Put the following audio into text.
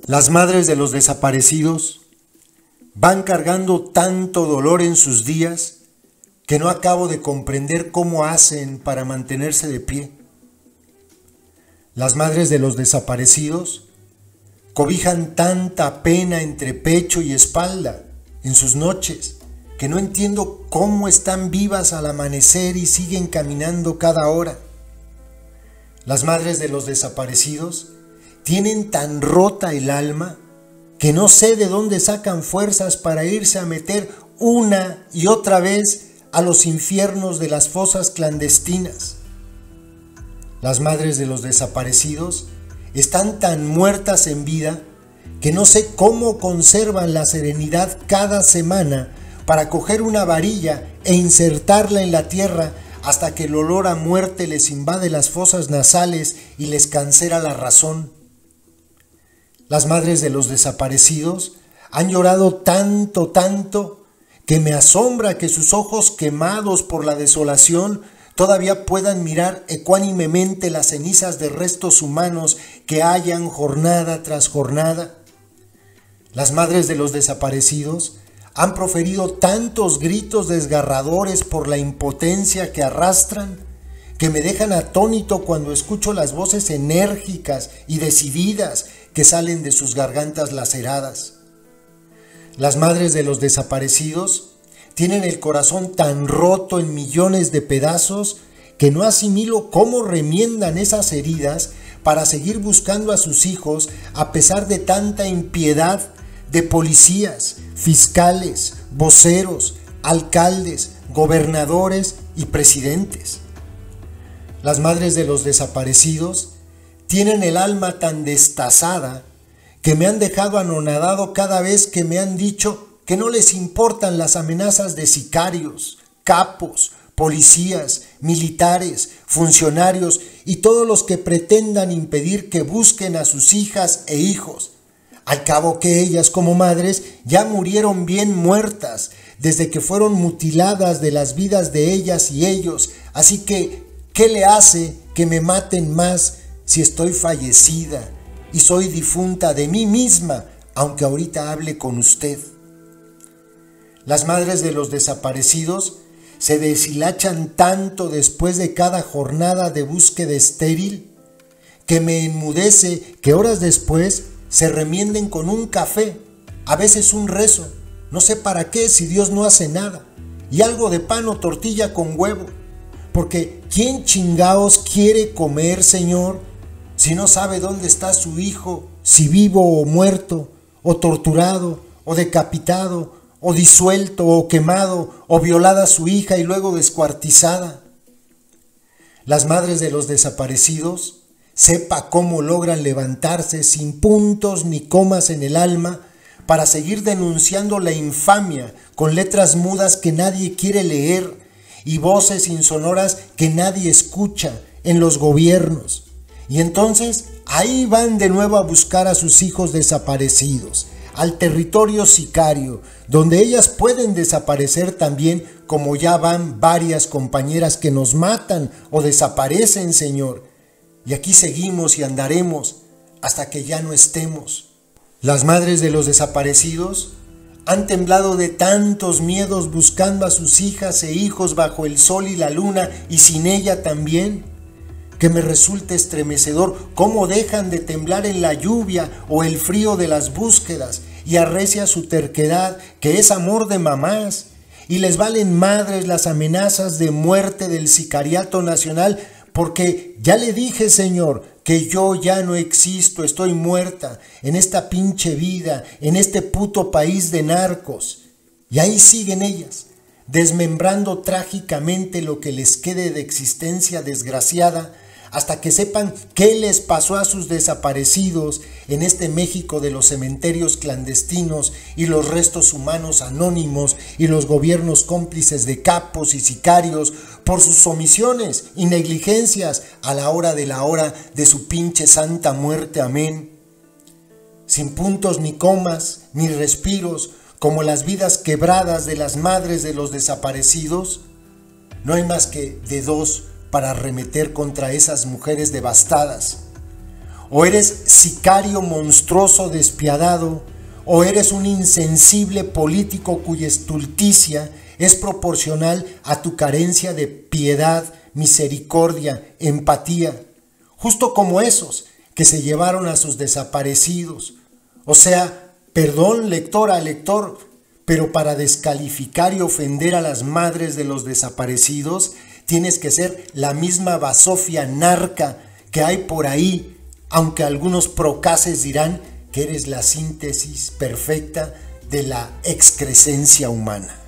Las madres de los desaparecidos van cargando tanto dolor en sus días que no acabo de comprender cómo hacen para mantenerse de pie. Las madres de los desaparecidos cobijan tanta pena entre pecho y espalda en sus noches que no entiendo cómo están vivas al amanecer y siguen caminando cada hora. Las madres de los desaparecidos tienen tan rota el alma que no sé de dónde sacan fuerzas para irse a meter una y otra vez a los infiernos de las fosas clandestinas. Las madres de los desaparecidos están tan muertas en vida que no sé cómo conservan la serenidad cada semana para coger una varilla e insertarla en la tierra hasta que el olor a muerte les invade las fosas nasales y les cancera la razón. Las madres de los desaparecidos han llorado tanto, que me asombra que sus ojos quemados por la desolación todavía puedan mirar ecuánimemente las cenizas de restos humanos que hallan jornada tras jornada. Las madres de los desaparecidos han proferido tantos gritos desgarradores por la impotencia que arrastran, que me dejan atónito cuando escucho las voces enérgicas y decididas que salen de sus gargantas laceradas. Las madres de los desaparecidos tienen el corazón tan roto en millones de pedazos que no asimilo cómo remiendan esas heridas para seguir buscando a sus hijos a pesar de tanta impiedad de policías, fiscales, voceros, alcaldes, gobernadores y presidentes. Las madres de los desaparecidos tienen el alma tan destazada que me han dejado anonadado cada vez que me han dicho que no les importan las amenazas de sicarios, capos, policías, militares, funcionarios y todos los que pretendan impedir que busquen a sus hijas e hijos. Al cabo que ellas como madres ya murieron bien muertas desde que fueron mutiladas de las vidas de ellas y ellos, así que ¿qué le hace que me maten más si estoy fallecida y soy difunta de mí misma, aunque ahorita hable con usted? Las madres de los desaparecidos se deshilachan tanto después de cada jornada de búsqueda estéril que me enmudece que horas después se remienden con un café, a veces un rezo, no sé para qué si Dios no hace nada, y algo de pan o tortilla con huevo. Porque ¿quién chingaos quiere comer, Señor, si no sabe dónde está su hijo, si vivo o muerto, o torturado, o decapitado, o disuelto, o quemado, o violada su hija y luego descuartizada? Las madres de los desaparecidos, sepa cómo logran levantarse sin puntos ni comas en el alma para seguir denunciando la infamia con letras mudas que nadie quiere leer y voces insonoras que nadie escucha en los gobiernos. Y entonces ahí van de nuevo a buscar a sus hijos desaparecidos, al territorio sicario, donde ellas pueden desaparecer también, como ya van varias compañeras que nos matan o desaparecen, Señor. Y aquí seguimos y andaremos hasta que ya no estemos. Las madres de los desaparecidos han temblado de tantos miedos buscando a sus hijas e hijos bajo el sol y la luna y sin ella también, que me resulta estremecedor cómo dejan de temblar en la lluvia o el frío de las búsquedas y arrecia su terquedad, que es amor de mamás, y les valen madres las amenazas de muerte del sicariato nacional, porque ya le dije, Señor, que yo ya no existo, estoy muerta en esta pinche vida, en este puto país de narcos. Y ahí siguen ellas, desmembrando trágicamente lo que les quede de existencia desgraciada, hasta que sepan qué les pasó a sus desaparecidos en este México de los cementerios clandestinos y los restos humanos anónimos y los gobiernos cómplices de capos y sicarios por sus omisiones y negligencias a la hora de su pinche santa muerte. Amén. Sin puntos ni comas ni respiros, como las vidas quebradas de las madres de los desaparecidos, no hay más que de dos para arremeter contra esas mujeres devastadas. o eres sicario monstruoso despiadado, o eres un insensible político cuya estulticia es proporcional a tu carencia de piedad, misericordia, empatía, justo como esos que se llevaron a sus desaparecidos. O sea, perdón, lectora, lector, pero para descalificar y ofender a las madres de los desaparecidos, tienes que ser la misma basofia narca que hay por ahí, aunque algunos procaces dirán que eres la síntesis perfecta de la excrescencia humana.